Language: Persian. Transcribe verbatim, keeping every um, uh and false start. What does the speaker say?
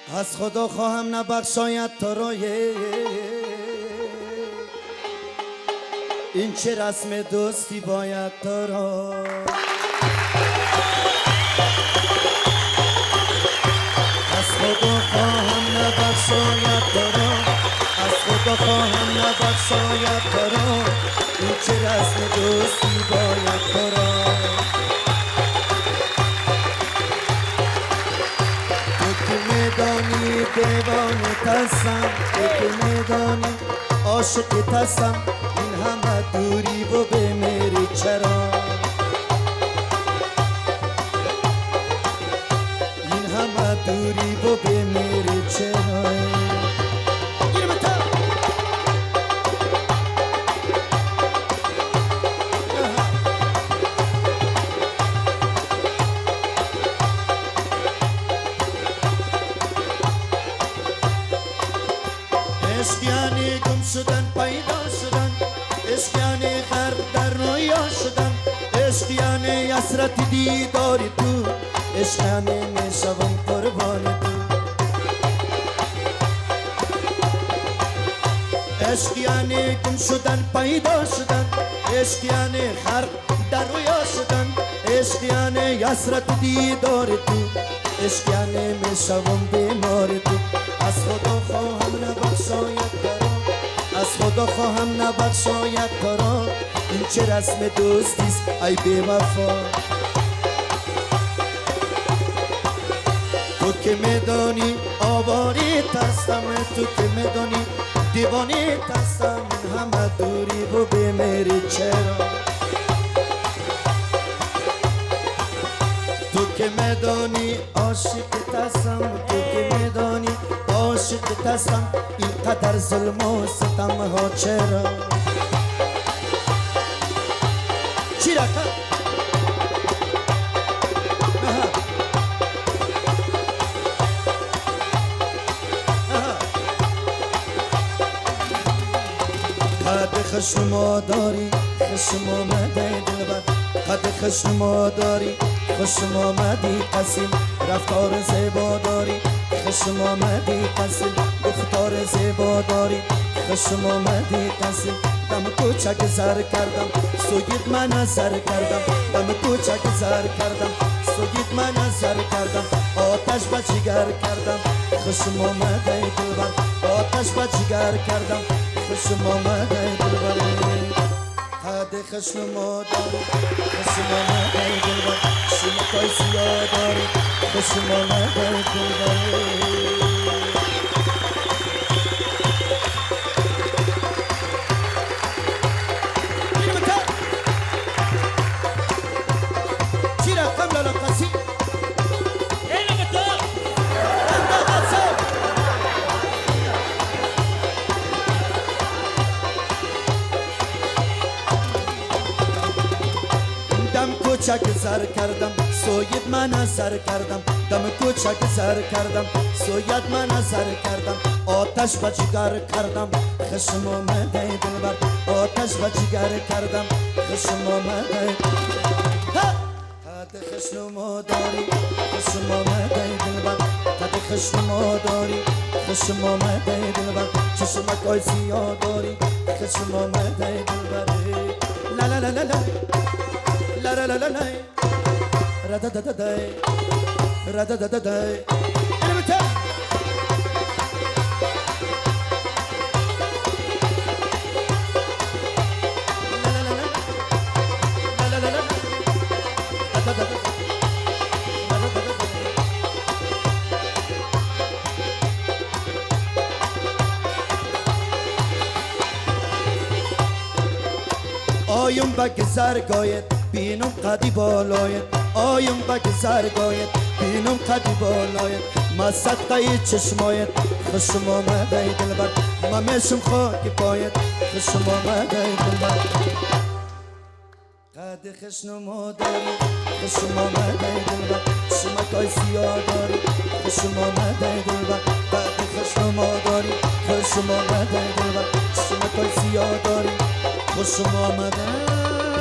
از خدا خواهم نبخشاید تو را، این چه رسم دوستی باید تو را. از خدا خواهم نبخشاید تو را، از خدا خواهم نبخشاید تو را، این چه رسم دوستی باید تو را. میدانی دیوانه تستم، تو میدانی عاشق تستم، این همه دوری و بمیری چرا، این همه دوری و بمیری چرا. عشق یعنی گم شدن پیدا شدن، عشق یعنی غرق در رویا شدن، عشق یعنی حسرت دیداری تو، عشق یعنی میشوم قربان تو. عشق یعنی گم شدن پیدا شدن، عشق یعنی غرق در رویا شدن، عشق یعنی حسرت دیداری تو، عشق یعنی میشوم بیمار تو. از خدا خواهم نبخشاید تو را، از خدا خواهم نبخشاید تو را، این چه رسم دوستیست ای بی وفا. تو که میدانی آواره تستم، تو که میدانی دیوانه تستم، این همه دوری و بمیری چرا. تو که میدانی عاشق تستم، تو که میدانی عاشق تستم، اینقدر ظلم و ستم ها چرا. چی رکن؟ قد خشم داری خشم آمده دلبر، قد خشم داری خشم آمدی قسیم، رفتار زیبا داری خشم آمدی قسیم، گفتار زیبا داری خشم آمدی قسیم. دم کوچک زر کردم سوگید من نظر کردم، دم کوچک زر کردم سوگید من نظر کردم، آتش به جگر کردم خشم آمده دلبر، آتش به جگر کردم خشم آمده دلبر. قد خشم داری خشم آمده دلبر، شمکای سیاه داری خشم آمده دلبر. دم کوچک زر کردم سوید من نظر کردم، دم کوچک زر کردم سوید من نظر کردم، آتش به جگر کردم خشم آمده دلبر، آتش به جگر کردم خشم آمده. قد خشم داری خشم آمده دلبر، قد خشم داری خشم آمده دلبر، چشمکای سیاه داری خشم آمده دلبر. لا لا لا لا لا La la la la la ra da da da da ra da da da da Elbette La la la la La la la la ra da da da ra da da da آیم بک زرگایت بینم قدی بالایت، آیم بک زرگایت بینم قدی بالایت، ما صدقه چشمایت خشم آمده دلبر، ما میشم خاک پایت خشم آمده دلبر. قد خشم داری خشم آمده دلبر، شمکای سیاه داری خشم آمده دلبر، قد خشم داری خشم آمده دلبر، شمکای سیاه داری خشم آمده